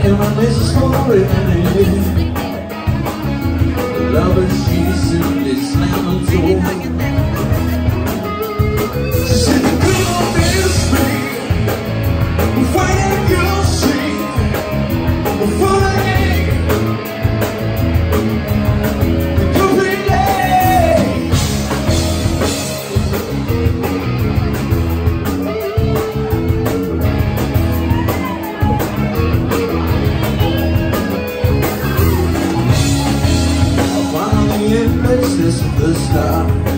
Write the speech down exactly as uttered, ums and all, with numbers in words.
and my missus for it. Lover, she simply slammed the door. She said, the good old days free, we'll fight and you'll see, we'll fight. This is the start.